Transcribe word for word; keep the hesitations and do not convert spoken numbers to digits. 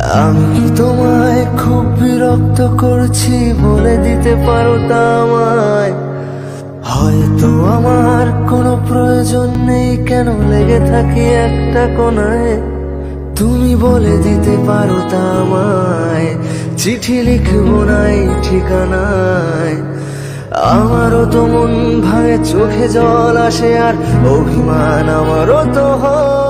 আমি কি তোমায় খুব বিরক্ত করছি বলে দিতে পারো তা আমায়? হয়তো আমার কোনো প্রয়োজন নেই, কেন লেগে থাকি একটা কোনায়। তুমি বলে দিতে পারো তা আমায়, চিঠি লিখবো না এই ঠিকানায়। আমারও তো মন ভাঙে, চোখে জল আসে, আর অভিমান আমারও তো হয়।